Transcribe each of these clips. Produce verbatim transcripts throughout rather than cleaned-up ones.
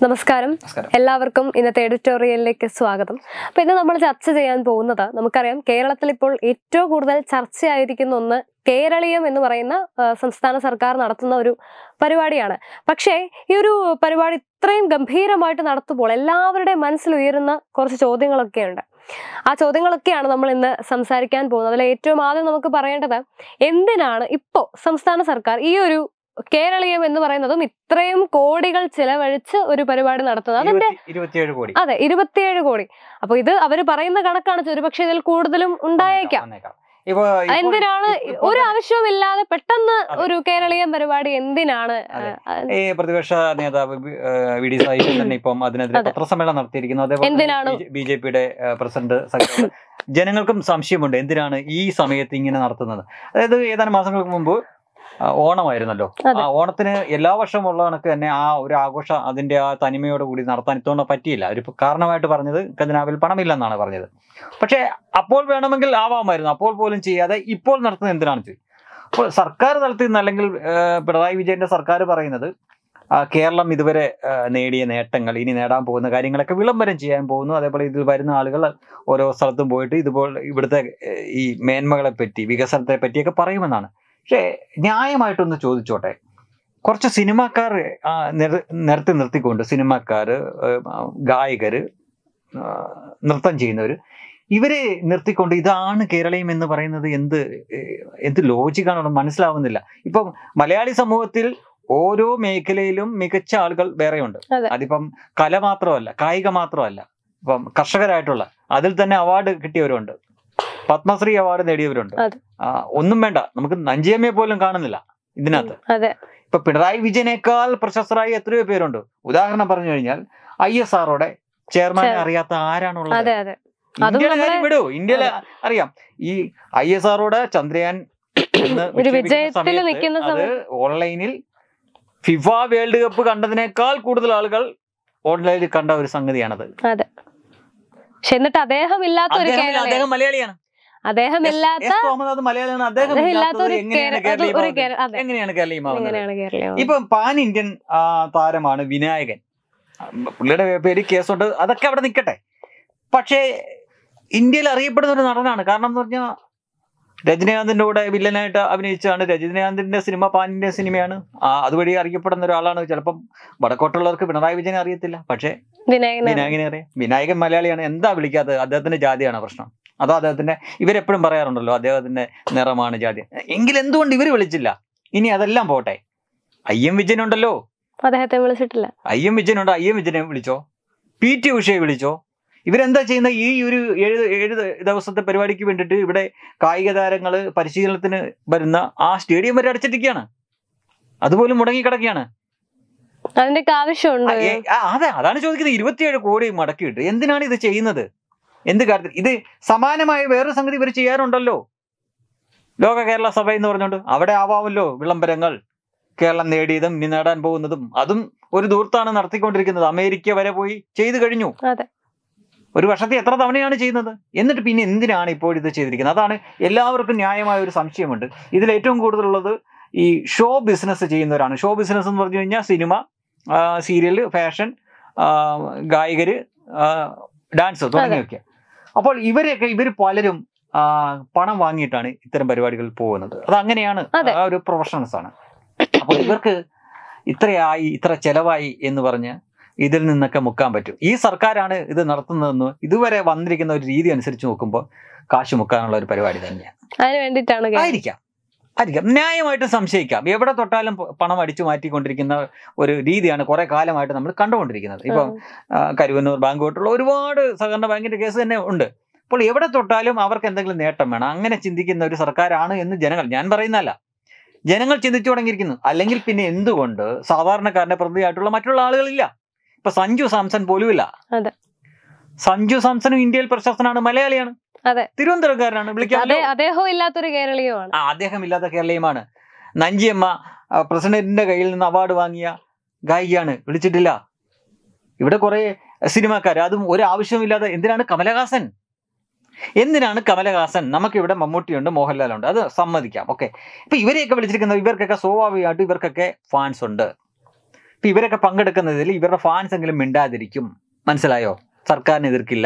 നമസ്കാരം എല്ലാവർക്കും ഇന്നത്തെ എഡിറ്റോറിയലിലേക്ക് സ്വാഗതം. അപ്പോൾ ഇന്ന് നമ്മൾ ചർച്ച ചെയ്യാൻ പോകുന്നത് നമുക്കറിയാം കേരളത്തിൽ ഇപ്പോൾ ഏറ്റവും കൂടുതൽ ചർച്ചയായിരിക്കുന്ന ഒന്ന് കേരളീയം എന്ന് പറയുന്ന സംസ്ഥാന സർക്കാർ നടത്തുന്ന ഒരു പരിപാടിയാണ്. പക്ഷേ ഈ ഒരു പരിപാടി ഇത്രയും ഗംഭീരമായിട്ട് നടത്തുമ്പോൾ എല്ലാവരുടെയും മനസ്സിൽ ഉയരുന്ന കുറച്ച് ചോദ്യങ്ങളൊക്കെ ഉണ്ട്. ആ ചോദ്യങ്ങളൊക്കെയാണ് നമ്മൾ ഇന്ന് സംസാരിക്കാൻ പോകുന്നത്. അതിൽ ഏറ്റവും ആദ്യം നമുക്ക് പറയേണ്ടത് എന്തിനാണ് ഇപ്പോൾ സംസ്ഥാന സർക്കാർ ഈ ഒരു കേരളീയം എന്ന് പറയുന്നതും ഇത്രയും കോടികൾ ചെലവഴിച്ച് ഒരു പരിപാടി നടത്തുന്നത്? അതിന്റെ ഇരുപത്തിയേഴ് കോടി അതെ ഇരുപത്തിയേഴ് കോടി. അപ്പൊ ഇത് അവര് പറയുന്ന കണക്കാണ്, ഒരുപക്ഷെ ഇതിൽ കൂടുതലും ഉണ്ടായേക്കാം. എന്തിനാണ് ഒരു ആവശ്യവുമില്ലാതെ പെട്ടെന്ന് ഒരു കേരളീയം പരിപാടി എന്തിനാണ്? ഈ പ്രതിപക്ഷ നേതാവ് വി ഡി സതീശൻ തന്നെ ഇപ്പം അതിനെതിരെ പത്രസമ്മേളനം നടത്തിയിരിക്കുന്നത്. എന്തിനാണ് ബി ജെ പിയുടെ പ്രസിഡന്റ് ജനങ്ങൾക്കും സംശയമുണ്ട് എന്തിനാണ് ഈ സമയത്ത് ഇങ്ങനെ നടത്തുന്നത്. അതായത് ഏതാനും മാസങ്ങൾക്ക് മുമ്പ് ഓണമായിരുന്നല്ലോ. ആ ഓണത്തിന് എല്ലാ വർഷവും ഉള്ള കണക്ക് തന്നെ ആ ഒരു ആഘോഷം അതിന്റെ ആ തനിമയോട് കൂടി നടത്താൻ ഇത്തോണം പറ്റിയില്ല. ഒരു കാരണമായിട്ട് പറഞ്ഞത് ഖജനാവിൽ പണമില്ലെന്നാണ് പറഞ്ഞത്. പക്ഷെ അപ്പോൾ വേണമെങ്കിൽ ആവാമായിരുന്നു. അപ്പോൾ പോലും ചെയ്യാതെ ഇപ്പോൾ നടത്തുന്നത് എന്തിനാണ് ചെയ്യും. അപ്പോൾ സർക്കാർ തലത്തിൽ നിന്ന് അല്ലെങ്കിൽ പിണറായി വിജയന്റെ സർക്കാർ പറയുന്നത് കേരളം ഇതുവരെ നേടിയ നേട്ടങ്ങൾ, ഇനി നേടാൻ പോകുന്ന കാര്യങ്ങളൊക്കെ വിളംബരം ചെയ്യാൻ പോകുന്നു. അതേപോലെ ഇതിൽ വരുന്ന ആളുകൾ ഓരോ സ്ഥലത്തും പോയിട്ട് ഇതുപോലെ ഇവിടുത്തെ ഈ മേന്മകളെ പറ്റി, വികസനത്തെ പറ്റിയൊക്കെ പറയുമെന്നാണ്. പക്ഷേ ന്യായമായിട്ടൊന്ന് ചോദിച്ചോട്ടെ, കുറച്ച് സിനിമാക്കാർ നിരത്തി നിർത്തിക്കൊണ്ട് സിനിമാക്കാർ, ഗായകർ, നൃത്തം ചെയ്യുന്നവർ, ഇവരെ നിർത്തിക്കൊണ്ട് ഇതാണ് കേരളീയം എന്ന് പറയുന്നത് എന്ത് എന്ത് ലോജിക്കാണെന്ന് മനസ്സിലാവുന്നില്ല. ഇപ്പം മലയാളി സമൂഹത്തിൽ ഓരോ മേഖലയിലും മികച്ച ആളുകൾ വേറെയുണ്ട്. അതിപ്പം കല മാത്രമല്ല, കായിക മാത്രമല്ല, ഇപ്പം കർഷകരായിട്ടുള്ള അതിൽ തന്നെ അവാർഡ് കിട്ടിയവരുണ്ട്, പത്മശ്രീ അവാർഡ് നേടിയവരുണ്ട്. ഒന്നും വേണ്ട, നമുക്ക് നഞ്ചിയമ്മയെ പോലും കാണുന്നില്ല ഇതിനകത്ത്. ഇപ്പൊ പിണറായി വിജയനേക്കാൾ പ്രശസ്തരായി എത്രയോ പേരുണ്ട്. ഉദാഹരണം പറഞ്ഞു കഴിഞ്ഞാൽ ഐ എസ് ആർഒയുടെ ചെയർമാനെ അറിയാത്ത ആരാണുള്ളത്? ഇന്ത്യയിലെ കാര്യം വിടൂ, ഇന്ത്യയിലെ അറിയാം. ഈ ഐ എസ് ആർഒയുടെ ചന്ദ്രയാൻ അത് ഓൺലൈനിൽ ഫിഫ വേൾഡ് കപ്പ് കണ്ടതിനേക്കാൾ കൂടുതൽ ആളുകൾ ഓൺലൈനിൽ കണ്ട ഒരു സംഗതിയാണത്. എന്നിട്ട് അദ്ദേഹം ഇല്ലാത്ത ഒരു അദ്ദേഹം മലയാളിയാണ്. അദ്ദേഹം മലയാളിയാണ്. അദ്ദേഹം എങ്ങനെയാണ് കേരളീയമാവുന്നത്? ഇപ്പൊ പാൻ ഇന്ത്യൻ താരമാണ് വിനായകൻ. പുള്ളിയുടെ പേര് കേസുണ്ട്, അതൊക്കെ അവിടെ നിൽക്കട്ടെ. പക്ഷേ ഇന്ത്യയിൽ അറിയപ്പെടുന്ന ഒരു നടനാണ്. കാരണം എന്ന് പറഞ്ഞാൽ രജനീകാന്തിന്റെ കൂടെ വില്ലനായിട്ട് അഭിനയിച്ചാണ്. രജനീകാന്തിന്റെ സിനിമ പാൻ ഇന്ത്യൻ സിനിമയാണ്. അതുവഴി അറിയപ്പെടുന്ന ഒരാളാണ്. ചിലപ്പം വടക്കോട്ടുള്ളവർക്ക് പിണറായി വിജയനെ അറിയത്തില്ല, പക്ഷേ വിനായകനെ അറിയാം. വിനായകൻ മലയാളിയാണ്. എന്താ വിളിക്കാത്തത്? അദ്ദേഹത്തിന്റെ ജാതിയാണ് പ്രശ്നം. അതോ അദ്ദേഹത്തിന്റെ, ഇവരെപ്പോഴും പറയാറുണ്ടല്ലോ അദ്ദേഹത്തിന്റെ നിറമാണ് ജാതി. എങ്കിൽ എന്തുകൊണ്ട് ഇവര് വിളിച്ചില്ല? ഇനി അതെല്ലാം പോട്ടെ, ഐ എം വിജയനുണ്ടല്ലോ, അദ്ദേഹത്തെ വിളിച്ചിട്ടില്ല. ഐ എം വിജയനുണ്ട്, ഐ എം വിജയനെ വിളിച്ചോ, പി ടി ഉഷയെ വിളിച്ചോ. ഇവരെന്താ ചെയ്യുന്ന? ഈ ഒരു ഏഴ് ഏഴ് ദിവസത്തെ പരിപാടിക്ക് വേണ്ടിയിട്ട് ഇവിടെ കായിക താരങ്ങള് പരിശീലനത്തിന് വരുന്ന ആ സ്റ്റേഡിയം വരെ അടച്ചിട്ടിരിക്കുകയാണ്. അതുപോലും മുടങ്ങിക്കിടക്കുകയാണ്. അതിന്റെ ആവശ്യമുണ്ട്. അതെ, അതാണ് ചോദിക്കുന്നത്. ഇരുപത്തിയേഴ് കോടി മുടക്കിയിട്ട് എന്തിനാണ് ഇത് ചെയ്യുന്നത്? എന്ത് കാര്യത്തിൽ? ഇത് സമാനമായ വേറൊരു സംഗതി ഇവർ ചെയ്യാറുണ്ടല്ലോ. ലോക കേരള സഭ എന്ന് പറഞ്ഞുകൊണ്ട് അവിടെ ആവാമല്ലോ വിളംബരങ്ങൾ, കേരളം നേടിയതും ഇനി നേടാൻ പോകുന്നതും. അതും ഒരു ദൂർത്താണ് നടത്തിക്കൊണ്ടിരിക്കുന്നത്. അമേരിക്ക വരെ പോയി ചെയ്തു കഴിഞ്ഞു. ഒരു വർഷത്തെ എത്ര തവണയാണ് ചെയ്യുന്നത്? എന്നിട്ട് പിന്നെ എന്തിനാണ് ഇപ്പോൾ ഇത് ചെയ്തിരിക്കുന്നത്? അതാണ് എല്ലാവർക്കും ന്യായമായ ഒരു സംശയമുണ്ട്. ഇതിൽ ഏറ്റവും കൂടുതലുള്ളത് ഈ ഷോ ബിസിനസ് ചെയ്യുന്നവരാണ്. ഷോ ബിസിനസ് എന്ന് പറഞ്ഞു കഴിഞ്ഞാൽ സിനിമ, സീരിയൽ, ഫാഷൻ, ഗായകര്, ഡാൻസ് തുടങ്ങിയൊക്കെ. അപ്പോൾ ഇവരെയൊക്കെ ഇവർ പലരും പണം വാങ്ങിയിട്ടാണ് ഇത്തരം പരിപാടികളിൽ പോകുന്നത്. അത് അങ്ങനെയാണ്, ആ ഒരു പ്രൊഫഷണൽസ് ആണ്. അപ്പോൾ ഇവർക്ക് ഇത്രയായി, ഇത്ര ചെലവായി എന്ന് പറഞ്ഞ് ഇതിൽ നിന്നൊക്കെ മുക്കാൻ പറ്റും. ഈ സർക്കാരാണ് ഇത് നടത്തുന്നതെന്ന് ഇതുവരെ വന്നിരിക്കുന്ന ഒരു രീതി അനുസരിച്ച് നോക്കുമ്പോൾ കാശ് മുക്കാനുള്ള ഒരു പരിപാടി തന്നെയാണ്. അതിന് വേണ്ടിയിട്ടാണ് ആയിരിക്കാം ആയിരിക്കാം ന്യായമായിട്ട് സംശയിക്കാം. എവിടെ തൊട്ടാലും പണം അടിച്ചു മാറ്റിക്കൊണ്ടിരിക്കുന്ന ഒരു രീതിയാണ് കുറെ കാലമായിട്ട് നമ്മൾ കണ്ടുകൊണ്ടിരിക്കുന്നത്. ഇപ്പം കരുവന്നൂർ ബാങ്ക് തൊട്ടുള്ള ഒരുപാട് സഹകരണ ബാങ്കിന്റെ കേസ് തന്നെ ഉണ്ട്. അപ്പോൾ എവിടെ തൊട്ടാലും അവർക്ക് എന്തെങ്കിലും നേട്ടം വേണം. അങ്ങനെ ചിന്തിക്കുന്ന ഒരു സർക്കാരാണ് എന്ന് ജനങ്ങൾ, ഞാൻ പറയുന്നതല്ല, ജനങ്ങൾ ചിന്തിച്ചു തുടങ്ങിയിരിക്കുന്നു. അല്ലെങ്കിൽ പിന്നെ എന്തുകൊണ്ട് സാധാരണക്കാരന്റെ പ്രതിയായിട്ടുള്ള മറ്റുള്ള ആളുകളില്ല? ഇപ്പൊ സഞ്ജു സാംസൺ പോലും ഇല്ല. സഞ്ജു സാംസണും ഇന്ത്യയിൽ പ്രശസ്തനാണ്, മലയാളിയാണ്, തിരുവനന്തപുരക്കാരനാണ്. വിളിക്കാതെ അദ്ദേഹം ഇല്ലാത്തൊരു കേരളീയമാണ്. ആ അദ്ദേഹം ഇല്ലാത്ത കേരളീയമാണ്. നഞ്ചിയമ്മ പ്രസിഡന്റിന്റെ കയ്യിൽ നിന്ന് അവാർഡ് വാങ്ങിയ ഗായികയാണ്, വിളിച്ചിട്ടില്ല. ഇവിടെ കുറെ സിനിമാക്കാർ, അതും ഒരു ആവശ്യമില്ലാതെ. എന്തിനാണ് കമലഹാസൻ? എന്തിനാണ് കമലഹാസൻ? നമുക്കിവിടെ മമ്മൂട്ടിയുണ്ട്, മോഹൻലാലുണ്ട്, അത് സമ്മതിക്കാം, ഓക്കെ. ഇപ്പൊ ഇവരെയൊക്കെ വിളിച്ചിരിക്കുന്നത്, ഇവർക്കൊക്കെ സ്വാഭാവികമായിട്ട് ഇവർക്കൊക്കെ ഫാൻസ് ഉണ്ട്. ഇപ്പൊ ഇവരൊക്കെ പങ്കെടുക്കുന്നതിൽ ഇവരുടെ ഫാൻസ് എങ്കിലും മിണ്ടാതിരിക്കും. മനസ്സിലായോ? സർക്കാരിനെ എതിർക്കില്ല.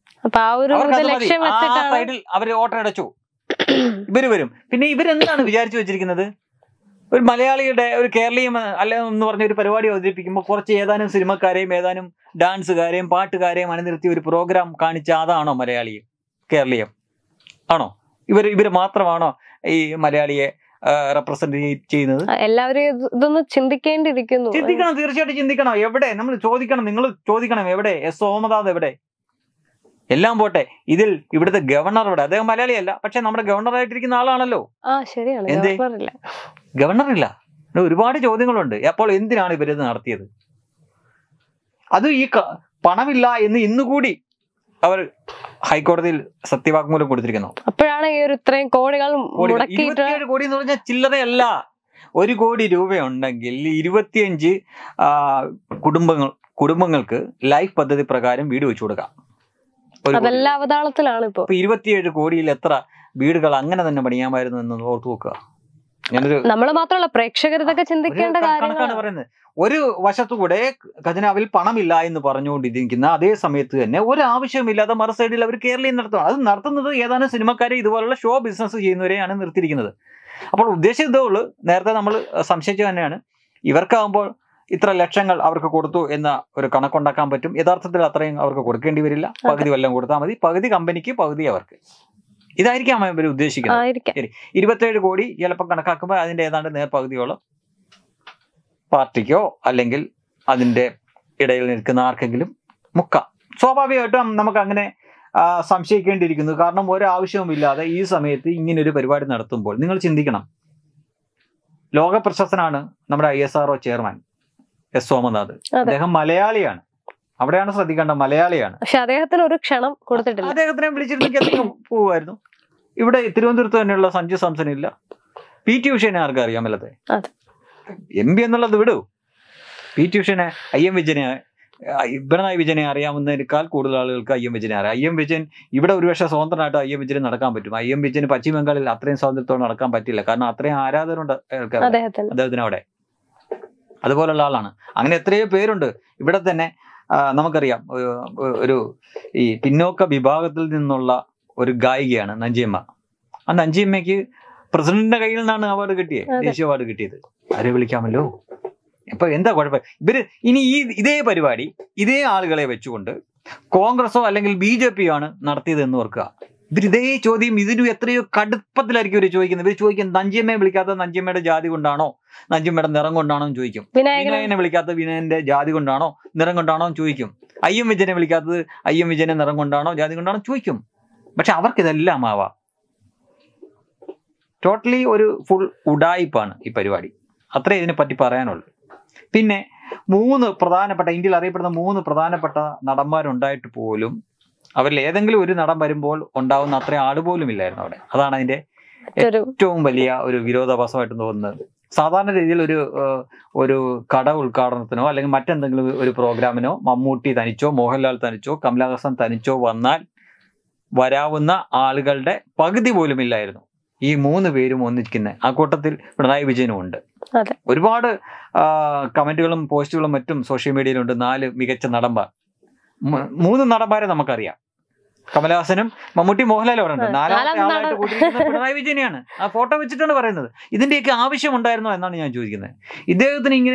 സൈഡിൽ അവര് ഓട്ടമടച്ചു. ഇവര് വരും. പിന്നെ ഇവരെന്താണ് വിചാരിച്ചു വെച്ചിരിക്കുന്നത്? ഒരു മലയാളിയുടെ ഒരു കേരളീയം അല്ല എന്ന് പറഞ്ഞ ഒരു പരിപാടി അവതരിപ്പിക്കുമ്പോൾ കുറച്ച് ഏതാനും സിനിമക്കാരെയും ഏതാനും ഡാൻസുകാരെയും പാട്ടുകാരെയും അണിനിർത്തി ഒരു പ്രോഗ്രാം കാണിച്ച അതാണോ മലയാളിയും കേരളീയം? ആണോ? ഇവർ ഇവര് മാത്രമാണോ ഈ മലയാളിയെ റെപ്രസെന്റ് ചെയ്യുന്നത്? എല്ലാവരും ഇതൊന്ന് ചിന്തിക്കേണ്ടിയിരിക്കുന്നു. ചിന്തിക്കണം, തീർച്ചയായിട്ടും ചിന്തിക്കണം. എവിടെ നമ്മൾ ചോദിക്കണം, നിങ്ങൾ ചോദിക്കണം, എവിടെ എസ് സോമനാഥ് എവിടെ? എല്ലാം പോട്ടെ, ഇതിൽ ഇവിടുത്തെ ഗവർണർ ഇവിടെ, അദ്ദേഹം മലയാളിയല്ല, പക്ഷെ നമ്മുടെ ഗവർണറായിട്ടിരിക്കുന്ന ആളാണല്ലോ. എന്തേ ഗവർണറില്ല? ഒരുപാട് ചോദ്യങ്ങളുണ്ട്. അപ്പോൾ എന്തിനാണ് ഇവരിത് നടത്തിയത്? അത് ഈ പണമില്ല എന്ന് ഇന്നുകൂടി അവർ ഹൈക്കോടതിയിൽ സത്യവാങ്മൂലം കൊടുത്തിരിക്കുന്നു. അപ്പോഴാണ് ഈ ഒരു ഇത്രയും കോടികൾ ഇരുപത്തിയേഴ് കോടി എന്ന് പറഞ്ഞാൽ ചില്ലറയല്ല. ഒരു കോടി രൂപയുണ്ടെങ്കിൽ ഇരുപത്തിയഞ്ച് കുടുംബങ്ങൾ കുടുംബങ്ങൾക്ക് ലൈഫ് പദ്ധതി പ്രകാരം വീട് വെച്ചു കൊടുക്കാം. അതെല്ലാം അവതാളത്തിലാണ് ഇപ്പൊ. ഇരുപത്തിയേഴ് കോടിയിൽ എത്ര വീടുകൾ അങ്ങനെ തന്നെ പണിയാമായിരുന്നു എന്ന് ഓർത്തു നോക്കുക. നമ്മള് മാത്രമല്ല, പ്രേക്ഷകർ ഇതൊക്കെ ചിന്തിക്കേണ്ട കണക്കാണ് പറയുന്നത്. ഒരു വശത്തുകൂടെ ഖജനാവിൽ പണമില്ല എന്ന് പറഞ്ഞുകൊണ്ടിരിക്കുന്ന അതേ സമയത്ത് തന്നെ ഒരു ആവശ്യമില്ലാതെ മറു സൈഡിൽ അവർ കേരളീയം നടത്തുക. അത് നടത്തുന്നത് ഏതാനും സിനിമക്കാരെ ഇതുപോലുള്ള ഷോ ബിസിനസ് ചെയ്യുന്നവരെയാണ് നിർത്തിയിരിക്കുന്നത്. അപ്പോൾ ഉദ്ദേശിച്ചതേ ഉള്ളൂ, നേരത്തെ നമ്മൾ സംശയിച്ചു തന്നെയാണ്, ഇവർക്കാകുമ്പോൾ ഇത്ര ലക്ഷങ്ങൾ അവർക്ക് കൊടുത്തു എന്ന ഒരു കണക്കുണ്ടാക്കാൻ പറ്റും. യഥാർത്ഥത്തിൽ അത്രയും അവർക്ക് കൊടുക്കേണ്ടി വരില്ല. പകുതി വല്ലതും കൊടുത്താൽ മതി, പകുതി കമ്പനിക്ക്, പകുതി അവർക്ക്. ഇതായിരിക്കാം ഇവർ ഉദ്ദേശിക്കുന്നത്. ശരി, ഇരുപത്തേഴ് കോടി ചിലപ്പോൾ കണക്കാക്കുമ്പോൾ അതിന്റെ ഏതാണ്ട് നേർപകുതിയോളം പാർട്ടിക്കോ അല്ലെങ്കിൽ അതിന്റെ ഇടയിൽ നിൽക്കുന്ന ആർക്കെങ്കിലും മുക്കാം. സ്വാഭാവികമായിട്ടും നമുക്ക് അങ്ങനെ സംശയിക്കേണ്ടിയിരിക്കുന്നു. കാരണം ഒരാവശ്യവുമില്ലാതെ ഈ സമയത്ത് ഇങ്ങനൊരു പരിപാടി നടത്തുമ്പോൾ നിങ്ങൾ ചിന്തിക്കണം, ലോക പ്രശസ്തനാണ് നമ്മുടെ I S R O chairman S Somanath. അദ്ദേഹം മലയാളിയാണ്. അവിടെയാണ് ശ്രദ്ധിക്കേണ്ടത്, മലയാളിയാണ്. പക്ഷെ അദ്ദേഹത്തിന് ഒരു ക്ഷണം കൊടുത്തിട്ടില്ല. അദ്ദേഹത്തിനെ വിളിച്ചിരുന്നെങ്കിൽ അദ്ദേഹം പോവുമായിരുന്നു. ഇവിടെ തിരുവനന്തപുരത്ത് തന്നെയുള്ള സഞ്ജു സാംസൺ ഇല്ല. പി ടി ഉഷേനെ ആർക്കും അറിയാമല്ലേ? എം പി എന്നുള്ളത് വിടൂ. പി ടി ഉഷേനെ, ഐ എം വിജയനെ, പിണറായി വിജയനെ അറിയാവുന്നതിനേക്കാൾ കൂടുതൽ ആളുകൾക്ക് ഐ എം വിജയനെ അറിയാം. ഐ എം വിജയൻ ഇവിടെ ഒരുപക്ഷെ സ്വതന്ത്രമായിട്ട് ഐ എം വിജയന് നടക്കാൻ പറ്റും. ഐ എം വിജയന് പശ്ചിമ ബംഗാളിൽ അത്രയും സ്വാതന്ത്ര്യത്തോടെ നടക്കാൻ പറ്റില്ല. കാരണം അത്രയും ആരാധകരുണ്ട് അദ്ദേഹത്തിന് അവിടെ. അതുപോലുള്ള ആളാണ്. അങ്ങനെ എത്രയോ പേരുണ്ട് ഇവിടെ തന്നെ. നമുക്കറിയാം, ഒരു ഈ പിന്നോക്ക വിഭാഗത്തിൽ നിന്നുള്ള ഒരു ഗായികയാണ് നഞ്ചിയമ്മ. ആ നഞ്ചിയമ്മയ്ക്ക് പ്രസിഡന്റിന്റെ കയ്യിൽ നിന്നാണ് അവാർഡ് കിട്ടിയത്, ദേശീയ അവാർഡ് കിട്ടിയത്. ആരെ വിളിക്കാമല്ലോ. ഇപ്പൊ എന്താ കുഴപ്പം? ഇവര് ഇനി ഈ ഇതേ പരിപാടി ഇതേ ആളുകളെ വെച്ചുകൊണ്ട് കോൺഗ്രസോ അല്ലെങ്കിൽ ബി ജെ പിയോ ആണ് നടത്തിയത് എന്ന് ഓർക്കുക. ഇവർ ഇതേ ചോദ്യം ഇതിനും എത്രയോ കടുപ്പത്തിലായിരിക്കും ഇവർ ചോദിക്കുന്നത്. ഇവർ ചോദിക്കുന്നത് നഞ്ചിയമ്മയെ വിളിക്കാത്തത് നഞ്ചിയമ്മയുടെ ജാതി കൊണ്ടാണോ, നഞ്ചിയമ്മയുടെ നിറം കൊണ്ടാണോ എന്ന് ചോദിക്കും. വിനായകനെ വിളിക്കാത്തത് വിനായകന്റെ ജാതി കൊണ്ടാണോ, നിറം കൊണ്ടാണോ എന്ന് ചോദിക്കും. ഐ എം വിജയനെ വിളിക്കാത്തത് ഐ എം വിജയന്റെ നിറം കൊണ്ടാണോ, ജാതി കൊണ്ടാണോ ചോദിക്കും. പക്ഷെ അവർക്കിതെല്ലാം ആവാം. ടോട്ടലി ഒരു ഫുൾ ഉഡായിപ്പാണ് ഈ പരിപാടി. അത്രേ ഇതിനെ പറ്റി പറയാനുള്ളൂ. പിന്നെ മൂന്ന് പ്രധാനപ്പെട്ട, ഇന്ത്യയിൽ അറിയപ്പെടുന്ന മൂന്ന് പ്രധാനപ്പെട്ട നടന്മാരുണ്ടായിട്ട് പോലും അവരിൽ ഏതെങ്കിലും ഒരു നടൻ വരുമ്പോൾ ഉണ്ടാവുന്ന അത്രയും ആള് പോലും ഇല്ലായിരുന്നു അവിടെ. അതാണ് അതിന്റെ ഏറ്റവും വലിയ ഒരു വിരോധാഭാസമായിട്ട് തോന്നുന്നത്. സാധാരണ രീതിയിൽ ഒരു ഒരു കട ഉദ്ഘാടനത്തിനോ അല്ലെങ്കിൽ മറ്റെന്തെങ്കിലും ഒരു പ്രോഗ്രാമിനോ മമ്മൂട്ടി തനിച്ചോ മോഹൻലാൽ തനിച്ചോ കമലഹാസൻ തനിച്ചോ വന്നാൽ വരാവുന്ന ആളുകളുടെ പകുതി പോലും ഇല്ലായിരുന്നു. ഈ മൂന്ന് പേരും ഒന്നിക്കുന്ന ആ കൂട്ടത്തിൽ പിണറായി വിജയനും ഉണ്ട്. ഒരുപാട് കമന്റുകളും പോസ്റ്റുകളും മറ്റും സോഷ്യൽ മീഡിയയിലുണ്ട്. നാല് മികച്ച നടന്മാർ, മൂന്ന് നടന്മാരെ നമുക്കറിയാം. കമലഹാസനും മമ്മൂട്ടി മോഹൻലാലും അവിടെ ഉണ്ട്. നാലാമത്തെ ആളായിട്ട് കൂട്ടിയിരിക്കുന്നത് പിണറായി വിജയനെയാണ്. ആ ഫോട്ടോ വെച്ചിട്ടാണ് പറയുന്നത്. ഇതിന്റെയൊക്കെ ആവശ്യം ഉണ്ടായിരുന്നോ എന്നാണ് ഞാൻ ചോദിക്കുന്നത്. ഇദ്ദേഹത്തിന് ഇങ്ങനെ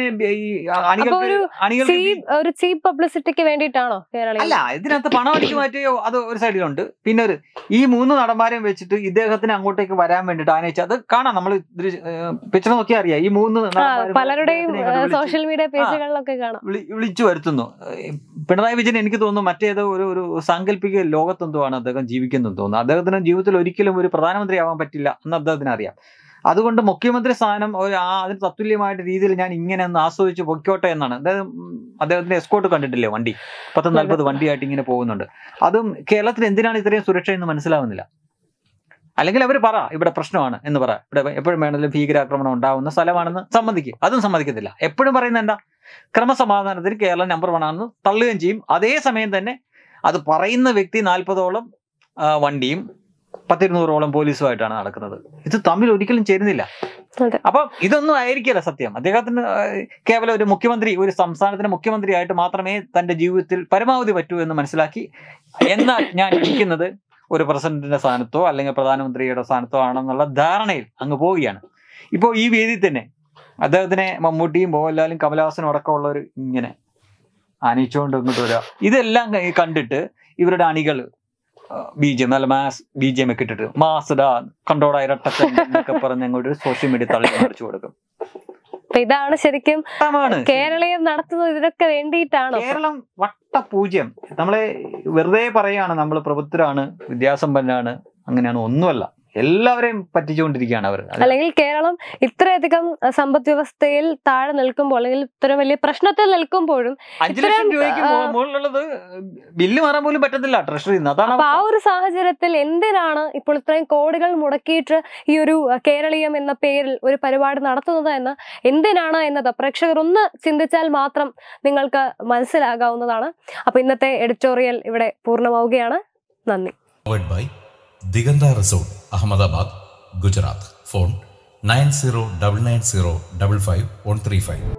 ഒരു ചീപ്പ് പബ്ലിസിറ്റിക്ക് വേണ്ടിയിട്ടാണോ? അല്ല, ഇതിനകത്ത് പണം അടിച്ചു മാറ്റിയോ അത് ഒരു സൈഡിലുണ്ട്. പിന്നെ ഒരു ഈ മൂന്ന് നടന്മാരെയും വെച്ചിട്ട് ഇദ്ദേഹത്തിന് അങ്ങോട്ടേക്ക് വരാൻ വേണ്ടിട്ട് ആനയിച്ച അത് കാണാം. നമ്മൾ പിക്ചർ നോക്കിയാൽ അറിയാം. ഈ മൂന്ന് പലരുടെയും സോഷ്യൽ മീഡിയ പേജുകളിലൊക്കെ കാണാം, വിളിച്ചു വരുത്തുന്നു. പിണറായി വിജയൻ എനിക്ക് തോന്നുന്നു മറ്റേതോ ഒരു ഒരു സാങ്കല്പിക ലോകത്ത് ാണ് അദ്ദേഹം ജീവിക്കുന്നത് തോന്നുന്നു. അദ്ദേഹത്തിന് ജീവിതത്തിൽ ഒരിക്കലും ഒരു പ്രധാനമന്ത്രി ആവാൻ പറ്റില്ല എന്ന് അദ്ദേഹത്തിന് അറിയാം. അതുകൊണ്ട് മുഖ്യമന്ത്രി സ്ഥാനം ഒരു അതിന് തത്തുല്യമായിട്ട് രീതിയിൽ ഞാൻ ഇങ്ങനെ ഒന്ന് ആസ്വദിച്ച് പൊയ്ക്കോട്ടെ എന്നാണ്. അതായത് അദ്ദേഹത്തിന്റെ എസ്കോർട്ട് കണ്ടിട്ടില്ലേ, വണ്ടി പത്ത് നാൽപ്പത് വണ്ടിയായിട്ട് ഇങ്ങനെ പോകുന്നുണ്ട്. അതും കേരളത്തിൽ എന്തിനാണ് ഇത്രയും സുരക്ഷ എന്ന് മനസ്സിലാവുന്നില്ല. അല്ലെങ്കിൽ അവർ പറ ഇവിടെ പ്രശ്നമാണ് എന്ന് പറ, ഇവിടെ എപ്പോഴും വേണമെങ്കിലും ഭീകരാക്രമണം ഉണ്ടാവുന്ന സ്ഥലമാണെന്ന് സമ്മതിക്കും. അതും സമ്മതിക്കത്തില്ല. എപ്പോഴും പറയുന്നത് എന്താ, ക്രമസമാധാനത്തിൽ കേരളം നമ്പർ വൺ ആണെന്ന് തള്ളുകയും ചെയ്യും. അതേ സമയം തന്നെ അത് പറയുന്ന വ്യക്തി നാൽപ്പതോളം വണ്ടിയും പത്തിരുന്നൂറോളം പോലീസുമായിട്ടാണ് നടക്കുന്നത്. ഇത് തമ്മിൽ ഒരിക്കലും ചേരുന്നില്ല. അപ്പം ഇതൊന്നും ആയിരിക്കില്ല സത്യം. അദ്ദേഹത്തിന് കേവലം ഒരു മുഖ്യമന്ത്രി, ഒരു സംസ്ഥാനത്തിന്റെ മുഖ്യമന്ത്രിയായിട്ട് മാത്രമേ തന്റെ ജീവിതത്തിൽ പരമാവധി പറ്റൂ എന്ന് മനസ്സിലാക്കി, എന്നാൽ ഞാൻ ഇരിക്കുന്നത് ഒരു പ്രസിഡന്റിന്റെ സ്ഥാനത്തോ അല്ലെങ്കിൽ പ്രധാനമന്ത്രിയുടെ സ്ഥാനത്തോ ആണെന്നുള്ള ധാരണയിൽ അങ്ങ് പോവുകയാണ്. ഇപ്പോൾ ഈ വേദി തന്നെ അദ്ദേഹത്തിനെ മമ്മൂട്ടിയും മോഹൻലാലും കമലഹാസനും അടക്കമുള്ളവർ ഇങ്ങനെ ആനയിച്ചുകൊണ്ട് ഇങ്ങോട്ട് വരിക. ഇതെല്ലാം കണ്ടിട്ട് ഇവരുടെ അണികൾ ബി ജെ എം നല്ല മാസ് ബി ജെ എം ഒക്കെ ഇട്ടിട്ട് മാസഡാ കണ്ടോടാ ഇരട്ടച്ചൻ എന്നൊക്കെ പറഞ്ഞ് അങ്ങോട്ട് സോഷ്യൽ മീഡിയ തള്ളി മറിച്ചു കൊടുക്കും. ഇതാണ് ശരിക്കും കേരളീയം നടത്തുന്നത് ഇതിനൊക്കെ വേണ്ടിയിട്ടാണ്. കേരളം വട്ട പൂജ്യം. നമ്മളെ വെറുതെ പറയാണ് നമ്മൾ പ്രബുദ്ധരാണ്, വിദ്യാസമ്പന്നരാണ്, അങ്ങനെയാണ്. ഒന്നുമല്ല, എല്ലാവരെയും പറ്റിച്ചുകൊണ്ടിരിക്കുകയാണ് അവർ. അല്ലെങ്കിൽ കേരളം ഇത്രയധികം സമ്പദ് വ്യവസ്ഥയിൽ താഴെ നിൽക്കുമ്പോൾ, അല്ലെങ്കിൽ ഇത്ര വലിയ പ്രശ്നത്തിൽ നിൽക്കുമ്പോഴും അഞ്ചു ലക്ഷം രൂപയ്ക്ക് മുകളിലുള്ളത് ബില്ല് മാറാൻ പോലും പറ്റത്തില്ല ട്രഷറിയിൽ നിന്ന്. അതാണ് ആ ഒരു സാഹചര്യത്തിൽ എന്തിനാണ് ഇപ്പോൾ ഇത്രയും കോടികൾ മുടക്കിയിട്ട് ഈ ഒരു കേരളീയം എന്ന പേരിൽ ഒരു പരിപാടി നടത്തുന്നത് എന്ന് എന്തിനാണ് എന്നത് പ്രേക്ഷകർ ഒന്ന് ചിന്തിച്ചാൽ മാത്രം നിങ്ങൾക്ക് മനസ്സിലാകാവുന്നതാണ്. അപ്പൊ ഇന്നത്തെ എഡിറ്റോറിയൽ ഇവിടെ പൂർണ്ണമാവുകയാണ്. നന്ദി. Diganta resort, Ahmedabad, Gujarat. Phone nine zero double nine zero double five one three five.